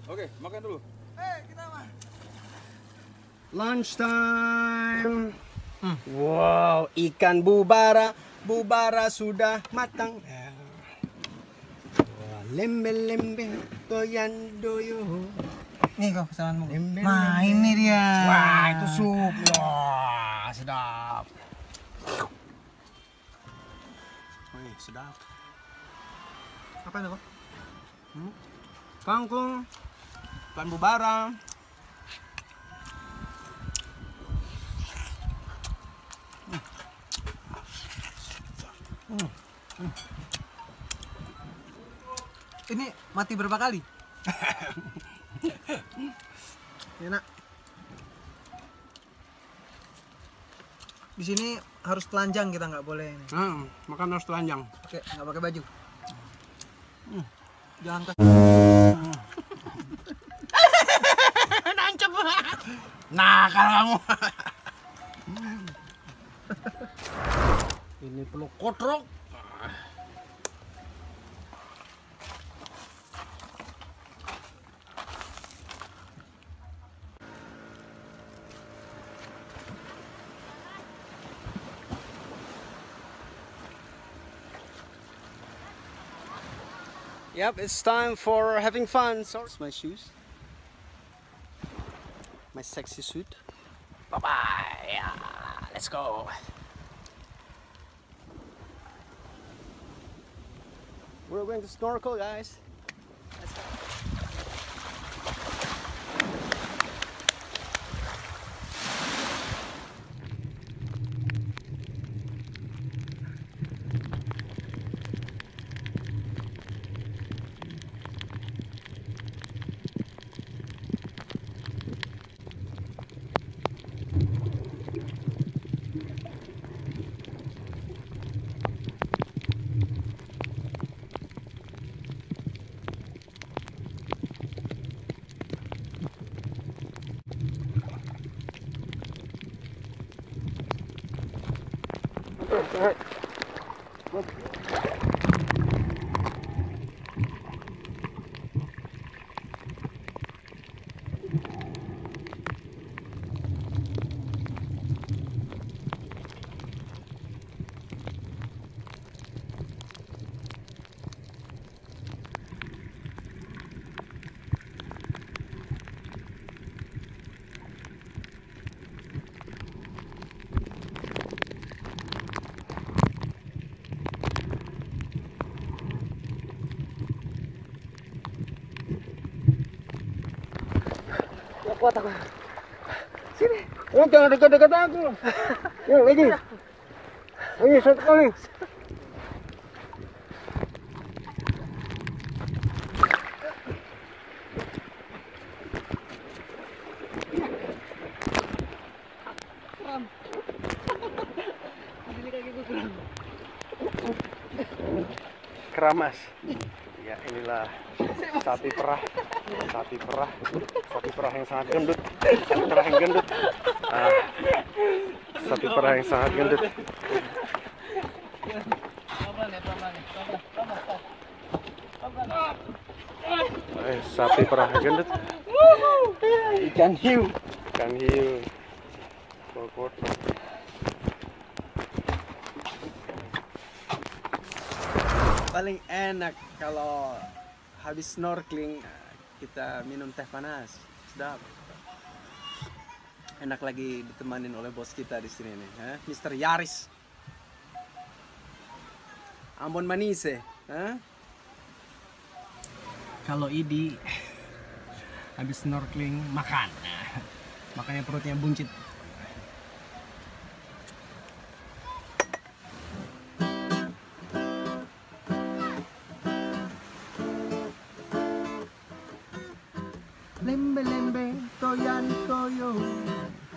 Oke, makan dulu. Kita mah. Lunch time. Wow, ikan bubara sudah matang. Lembe doyan doyo. Nih kok pesananmu. Nah, ini dia. Wah, itu sup. Wah, sedap. Wih, sedap. Apa itu kok? Kangkung, ikan bubara. Ini mati berapa kali? Enak. Di sini harus telanjang, kita nggak boleh ini. Makan harus telanjang. Oke, nggak pakai baju. Jangan ke. Nancep. Nah, kalau kamu. Ini perlu kotrok. Yep, it's time for having fun. So, it's my shoes. My sexy suit. Bye-bye. Yeah, let's go. We're going to snorkel, guys. Let's go. Kuat aku. Sini. Oh, jangan dekat-dekat aku. Ya, lagi. Lagi satu kali. Keramas. Ya, inilah sapi perah yang sangat gendut. Sapi perah yang gendut. Sapi perah yang sangat gendut. Sapi perah yang gendut. Ikan hiu. Paling enak kalau habis snorkeling kita minum teh panas, sedap. Enak lagi ditemanin oleh bos kita di sini nih, Mr. Yaris. Ambon Manise, Kalau Idi habis snorkeling makan, makanya perutnya buncit. Lembe toyan toyo.